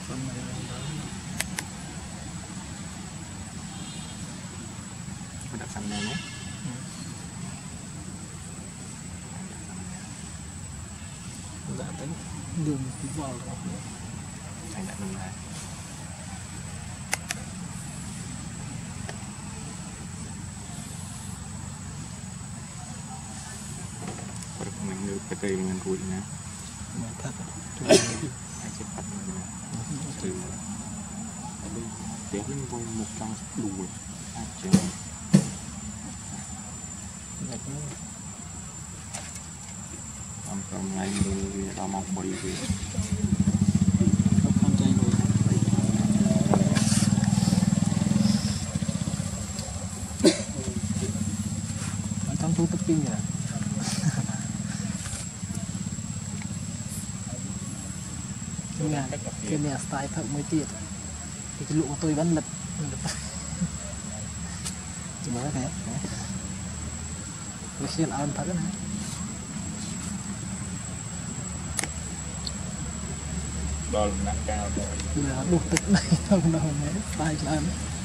đặt xăm này nhé. Dạ tính đường tí vào rồi. Anh đặt năm này. Mình được cái cây mình rụi nè. Mình thật. Anh sẽ bắt mình từ để lên vùng một trong đùi chừng còn ngày mình làm mọc body về không chạy nổi anh trong thu tập pin rồi nghe cái này style thật mới tiệt thì cái lụa của tôi vẫn lật chỉ mới thế tôi khiên ơn thật này đo nặng cao là đủទឹកđây không đâu mấy style cho anh